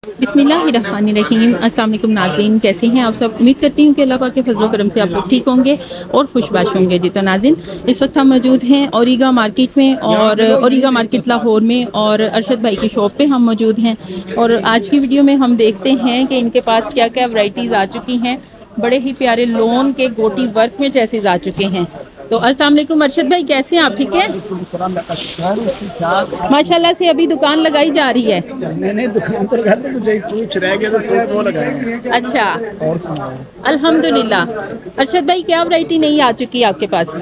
बिस्मिल्लाहिर्रहमानिर्रहीम। अस्सलाम वालेकुम नाज़रीन, कैसे हैं आप सब। उम्मीद करती हूँ कि अल्लाह पाक के फजल करम से आप लोग ठीक होंगे और खुशबाश होंगे। जी तो नाज़रीन, इस वक्त हम मौजूद हैं ओरिगा मार्केट में और ओरिगा मार्केट लाहौर में और अरशद भाई की शॉप पे हम मौजूद हैं। और आज की वीडियो में हम देखते हैं कि इनके पास क्या क्या वैरायटीज़ आ चुकी हैं। बड़े ही प्यारे लोन के गोटी वर्क में ड्रेसेस आ चुके हैं। तो अस्सलाम वालेकुम अरशद भाई, कैसे हैं आप, ठीक है। माशाल्लाह से अभी दुकान लगाई जा रही है। नहीं दुकान तो लगा, मुझे कुछ रह गया तो सोच वो लगाएंगे। अच्छा, और सुनाओ। अल्हम्दुलिल्लाह। अरशद भाई, क्या वैरायटी नहीं आ चुकी है आपके पास।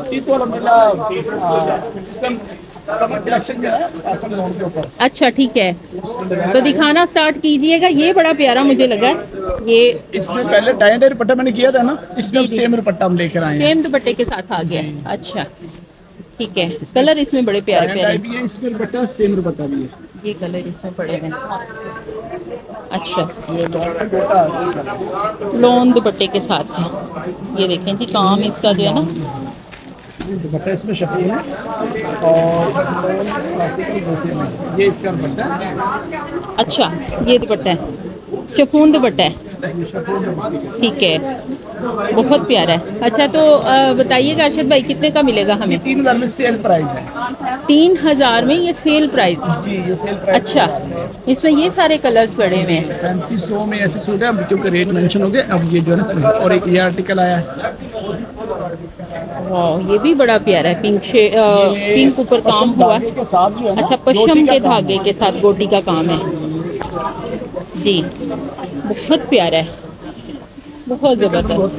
अच्छा ठीक है, तो दिखाना स्टार्ट कीजिएगा। ये बड़ा प्यारा मुझे लगा। ये इसमें पहले टाई एंड दुपट्टा मैंने किया था ना, इसमें जी, अब सेम दुपट्टा हम लेकर आए हैं। सेम दुपट्टे के साथ आ गया। अच्छा ठीक है, कलर इसमें बड़े प्यारे प्यारे भी है, इसमें दुपट्टा सेम दुपट्टा भी है। ये कलर इसमें पड़े हैं। अच्छा, ये लोन दुपट्टे के साथ है। ये देखें जी, काम इसका जो है ना, दुपट्टा इसमें शफी है और ये इसका दुपट्टा। अच्छा ये दुपट्टा है, शिफॉन दुपट्टा है। ठीक है, बहुत प्यारा है। अच्छा तो बताइएगा अरशद भाई, कितने का मिलेगा हमें। 3000 में सेल प्राइस है। 3000 में ये सेल प्राइस। जी ये सेल प्राइस। अच्छा, इसमें ये सारे कलर्स पड़े हुए हैं। 3500 में ऐसे सूट है, अब क्योंकि रेट मेंशन हो गया। अब ये जो है ना, और एक ये आर्टिकल आया है। वाह, ये भी बड़ा प्यारा है। पिंक ऊपर काम हुआ है। के साथ जो है ना, अच्छा, पशम के धागे के साथ गोटी का काम है जी। बहुत प्यारा है, बहुत ज़बरदस्त।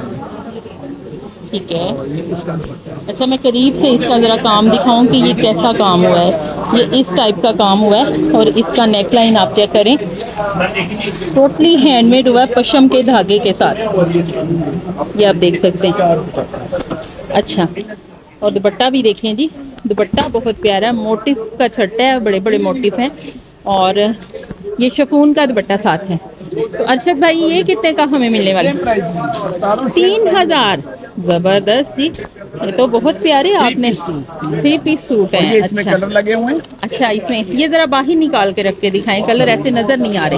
ठीक है, अच्छा मैं करीब से इसका ज़रा काम दिखाऊं कि ये कैसा काम हुआ है। ये इस टाइप का काम हुआ है और इसका नेक लाइन आप चेक करें, टोटली हैंडमेड हुआ है पशम के धागे के साथ। ये आप देख सकते हैं। अच्छा, और दुपट्टा भी देखें जी, दुपट्टा बहुत प्यारा है, मोटिफ का छट्टा है, बड़े बड़े मोटिफ हैं। और ये शिफॉन का दुपट्टा साथ है। तो अरशद भाई, ये कितने का हमें मिलने वाला है। 3000। ज़बरदस्त जी, ये तो बहुत प्यारे आपने 3 पीस सूट हैं। इसमें कलर लगे हुए हैं। अच्छा, इसमें ये ज़रा बाहर निकाल के रख के दिखाएं, कलर ऐसे नज़र नहीं आ रहे।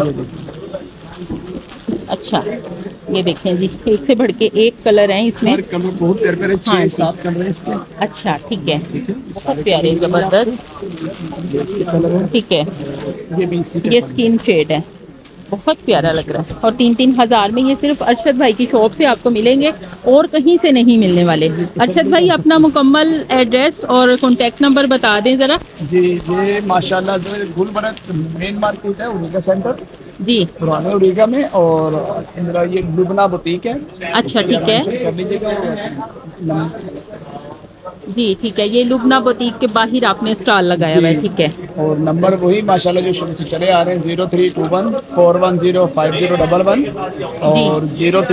अच्छा, ये देखें जी, एक से बढ़ के एक कलर हैं इसमें। कलर बहुत प्यारे प्यारे, 6-7 कलर हैं इसके। अच्छा ठीक है, बहुत प्यारे, ज़बरदस्त। ठीक है, ये स्किन शेड है, बहुत प्यारा लग रहा है। और 3000 में ये सिर्फ अरशद भाई की शॉप से आपको मिलेंगे और कहीं से नहीं मिलने वाले। अरशद भाई, अपना मुकम्मल एड्रेस और कॉन्टैक्ट नंबर बता दें ज़रा। जी ये माशाल्लाह जो गुलबरत मेन मार्केट है, उरीगा सेंटर जी, पुराने उरीगा में। और इंदिरा ये लुबना बुटीक है। अच्छा ठीक है कर लीजिएगा जी। ठीक है, ये लुबना बुटीक के बाहर आपने स्टॉल लगाया हुआ है। ठीक है, और नंबर वही माशाल्लाह जो शुरू से चले आ रहे हैं, 0321410501 और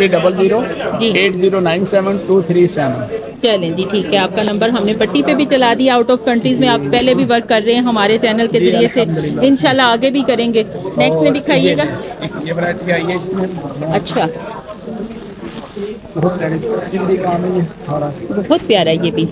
0300809723 चलें जी। ठीक है, आपका नंबर हमने पट्टी पे भी चला दिया। आउट ऑफ कंट्रीज में आप पहले भी वर्क कर रहे हैं हमारे चैनल के जरिए से, इंशाल्लाह आगे भी करेंगे। नेक्स्ट में दिखाइएगा। ये वैरायटी आई है इसमें। अच्छा, बहुत सिंधी काम है ये सारा। बहुत प्यारा है ये भी।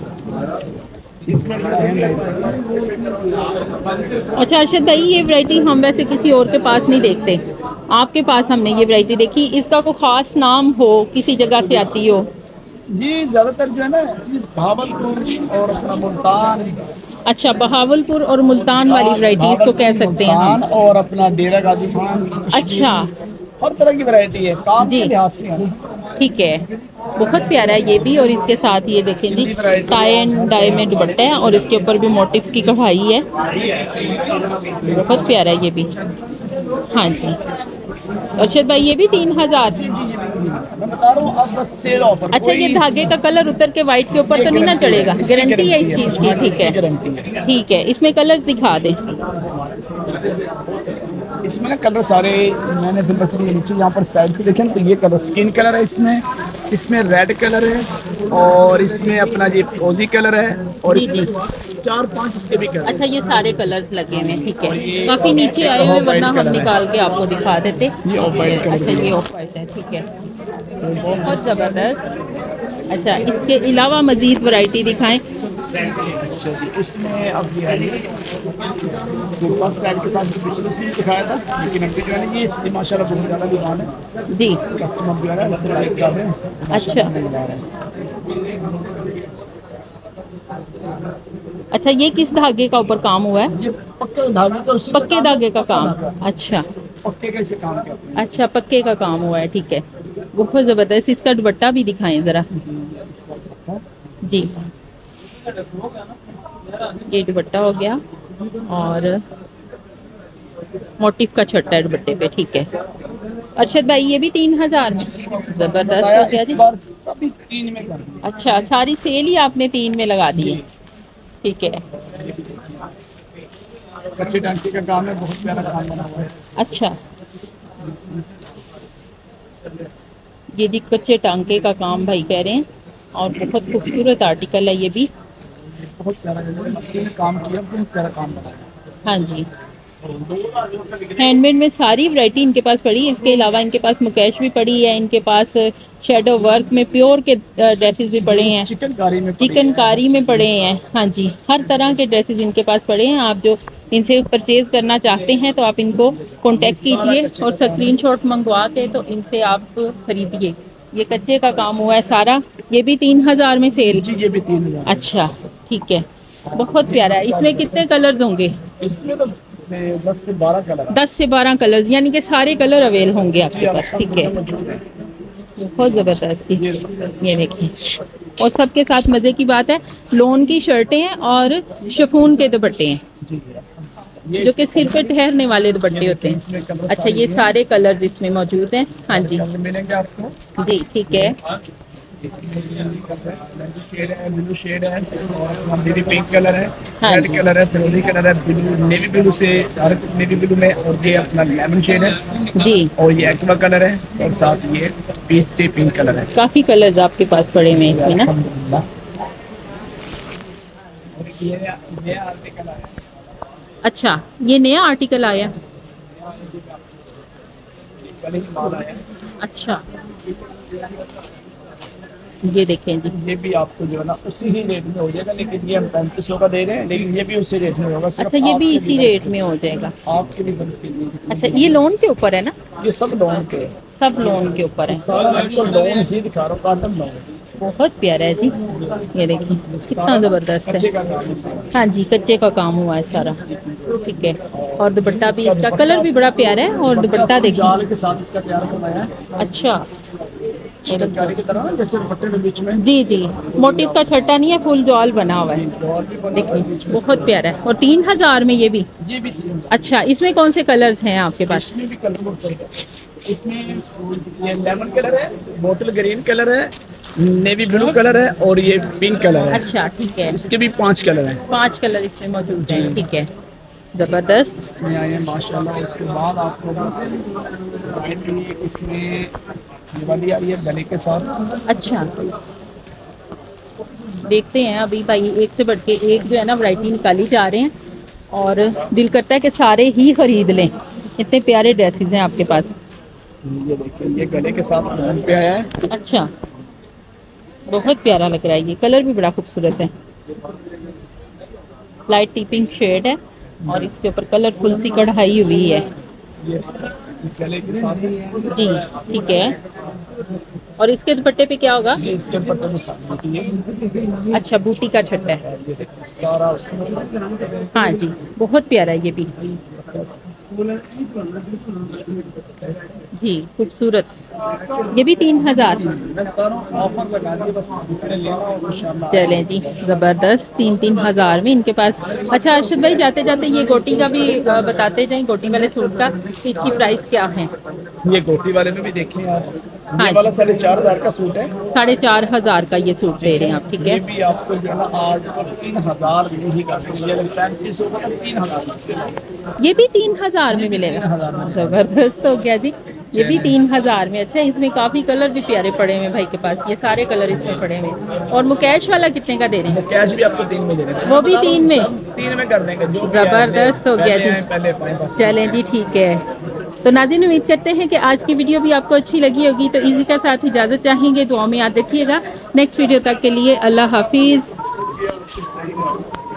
अच्छा अरशद भाई, ये वैरायटी हम वैसे किसी और के पास नहीं देखते, आपके पास हमने ये वैरायटी देखी। इसका कोई ख़ास नाम हो, किसी जगह से आती हो। ये ज़्यादातर जो है ना, ये बहावलपुर और अपना मुल्तान। अच्छा, बहावलपुर और मुल्तान वाली वैरायटी इसको कह सकते हैं हम। और अपना डेरा गाजी खान। अच्छा, हर तरह की वैरायटी है काम जी के लिहाज से है। ठीक है, बहुत प्यारा है ये भी। और इसके साथ ये देखें जी, टाई एंड डाई में दुपट्टा है और इसके ऊपर भी मोटिफ की कढ़ाई है। बहुत प्यारा है ये भी। हाँ जी अरशद भाई, ये भी 3000। मैं बता रहा हूँ अब बस सेल ऑफर। अच्छा, ये धागे का कलर उतर के वाइट के ऊपर तो नहीं ना चढ़ेगा, गारंटी है इस चीज़ की। ठीक है, ठीक है, इसमें कलर दिखा दें। इसमें ना कलर सारे मैंने फिर नीचे यहाँ पर साइड पे देखें तो ये कलर स्किन कलर है, इसमें रेड कलर है और इसमें अपना ये फ्रोजी कलर है और इसमें 4-5 इसके भी कलर। अच्छा, ये सारे कलर्स लगे हुए हैं। ठीक है, काफ़ी नीचे आए हुए, वरना हम निकाल के आपको दिखा देते। ये ऑफ वाइट कलर। अच्छा, ये ऑफ वाइट है। ठीक है, बहुत ज़बरदस्त। अच्छा, इसके अलावा मज़ीद वैरायटी दिखाएं। अच्छा जी, इसमें अब ये है कुर्ता स्टाइल के साथ जो पिछले उसमें दिखाया था, लेकिन अभी जो है ना ये इसकी माशाल्लाह बहुत ज़्यादा डिमांड है। जी। कस्टमर जो है ना इससे लाइक कर रहे हैं, अच्छा। माशाल्लाह मिल जा रहा है। अच्छा, ये किस धागे का ऊपर काम हुआ है? ये पक्के धागे का, उसी पक्के धागे का काम। धागा। अच्छा पक्के का इसे काम करते हैं। अच्छा, पक्के का काम हुआ है, ठीक है। बहुत ज़बरदस्त। इसका दुपट्टा भी दिखाएं ज़रा। इसका दुपट्टा। जी, ये दुपट्टा हो गया और मोटिफ का छट्टा है दुपट्टे पे, ठीक है। अरशद भाई ये भी 3000 में, ज़बरदस्त हो गया इस जी। बार सभी 3 में कर दिया। अच्छा, सारी सेल ही आपने 3 में लगा दी है, ठीक है। कच्चे टांके का काम है, बहुत प्यारा काम बना हुआ है। अच्छा, ये जी कच्चे टांके का काम भाई कह रहे हैं और बहुत खूबसूरत आर्टिकल है ये भी। बहुत प्यारा काम किया, बहुत प्यारा काम बना है। हाँ जी, हैंडमेड में सारी वैरायटी इनके पास पड़ी है। इसके अलावा इनके पास मुकेश भी पड़ी है, इनके पास शेडो वर्क में प्योर के ड्रेसेस भी पड़े हैं, चिकनकारी में पड़े हैं। हाँ जी, हर तरह के ड्रेसेस इनके पास पड़े हैं। आप जो इनसे परचेज करना चाहते हैं तो आप इनको कांटेक्ट कीजिए और स्क्रीनशॉट मंगवा के तो इनसे आप खरीदिए। ये कच्चे का काम हुआ है सारा, ये भी 3000 में सेल। जी, ये भी 3000। अच्छा, ठीक है, बहुत प्यारा है। इसमें कितने कलर्स होंगे? इसमें तो 10 से 12 कलर। 10 से 12 कलर्स, यानी कि सारे कलर अवेल होंगे आपके पास, ठीक है। बहुत ज़बरदस्त, ये देखिए। और सबके साथ मज़े की बात है, लोन की शर्टें हैं और शिफॉन के दुपट्टे हैं, जो कि सिर पे ठहरने वाले दुपट्टे होते हैं। अच्छा, ये सारे कलर्स इसमें मौजूद हैं। हाँ जी, मिलेंगे आपको जी, ठीक है। शेड है, ब्लू शेड है, और बेबी पिंक कलर है, हाँ रेड जी। कलर है, फिरोजी कलर है, ब्लू, नेवी ब्लू से डार्क नेवी ब्लू में, और ये अपना लेमन शेड है जी, और ये एक्वा कलर है, और साथ ये पीच टी पिंक कलर है। काफ़ी कलर्स आपके पास पड़े हुए हैं इसमें ना। अल्हम्दुलिल्लाह। और ये नया आर्टिकल आया है। अच्छा, ये नया आर्टिकल आया। कल ही माल आया है। अच्छा, ये देखें जी। ये भी आपको जो है ना उसी ही रेट में हो जाएगा, लेकिन ये हम 3500 का दे रहे हैं, लेकिन ये भी उसी रेट में होगा। सिर्फ अच्छा, ये भी आपके इसी लिए रेट में हो जाएगा। आपके लिए बस के लिए। अच्छा, ये लोन के ऊपर है ना? ये सब लोन के हैं। सब लोन के ऊपर है। सारा आपको लोन ही दिखा रहा हूँ, कॉटन लोन। बहुत प्यारा है जी, ये देखिए कितना ज़बरदस्त कच्चे है। का काम है सारा। हाँ जी, कच्चे का काम हुआ है सारा, ठीक है। और दुपट्टा भी, इसका कलर भी बड़ा प्यारा है और दुपट्टा देखिए। जाल के साथ इसका तैयार करवाया है, अच्छा, चिकनकारी की तरह ना, जैसे दुपट्टे के बीच में जी जी, मोटिव का छट्टा नहीं है, फुल जॉल बना हुआ है, और भी बना हुआ है बीच देखिए में। बहुत प्यारा है। और 3000 में ये भी। ये भी अच्छा, इसमें कौन से कलर्स हैं आपके पास? इसमें भी कलर बहुत है। इसमें ये लेमन कलर है, बोतल ग्रीन कलर है, नेवी ब्लू कलर है, और ये पिंक कलर है। अच्छा, ठीक है, इसके भी 5 कलर हैं। 5 कलर इसमें मौजूद हैं, ठीक है, ज़बरदस्त। इसमें आए हैं माशाल्लाह। उसके बाद आपको इसमें ये वाली आई है गले के साथ। अच्छा, देखते हैं अभी भाई, एक से बढ़ के एक जो है ना वैरायटी निकाली जा रहे हैं और दिल करता है कि सारे ही खरीद लें। इतने प्यारे ड्रेसेस हैं आपके पास। ये देखिए, ये गले के साथ बटन पे आया है। अच्छा, बहुत प्यारा लग रहा है, ये कलर भी बड़ा खूबसूरत है। लाइट टिपिंग शेड है और इसके ऊपर कलरफुल सी कढ़ाई हुई है। ये गले के साथ जी, ठीक है। और इसके दुपट्टे पे क्या होगा? ये इसके पट्टे में साथ देखिए। अच्छा, बूटी का छट्टा है। ये देखिए सारा उसमें। हाँ जी, बहुत प्यारा है ये भी जी, खूबसूरत। ये भी 3000। ऑफर लगा दिए, बस जिसने लेना हो इंशाल्लाह। चलें जी, ज़बरदस्त। 3000 में इनके पास। अच्छा अर्शद भाई, जाते जाते ये गोटी का भी बताते जाएं, गोटी वाले सूट का कि इसकी प्राइस क्या है? ये गोटी वाले में भी देखें आप। हाँ ये वाला जी। 4500 का सूट है। 4500 का ये सूट दे रहे हैं आप, ठीक ये है। भी आपको जो है ना आज 3000 में ही करते हैं। ये लगता है 3500 का, 3000 में इसके लिए। ये भी 3000 में मिलेगा। 3000 में। ज़बरदस्त हो गया जी, ये भी 3000 में। अच्छा, इसमें काफ़ी कलर भी प्यारे पड़े हुए हैं भाई के पास, ये सारे कलर इसमें पड़े हुए हैं। और मुकेश वाला कितने का दे रहे हैं? कैश भी आपको 3 में दे देंगे। वो भी 3 में? 3 में कर देंगे। जो भी ज़बरदस्त हो गया पहले आए, जी। पहले अपने पास। चलें जी, ठीक है। तो नाज़रीन, उम्मीद करते हैं कि आज की वीडियो भी आपको अच्छी लगी होगी। तो इसी के साथ इजाज़त चाहेंगे, दुआ में याद रखिएगा। नेक्स्ट वीडियो तक के लिए अल्लाह हाफिज़। है।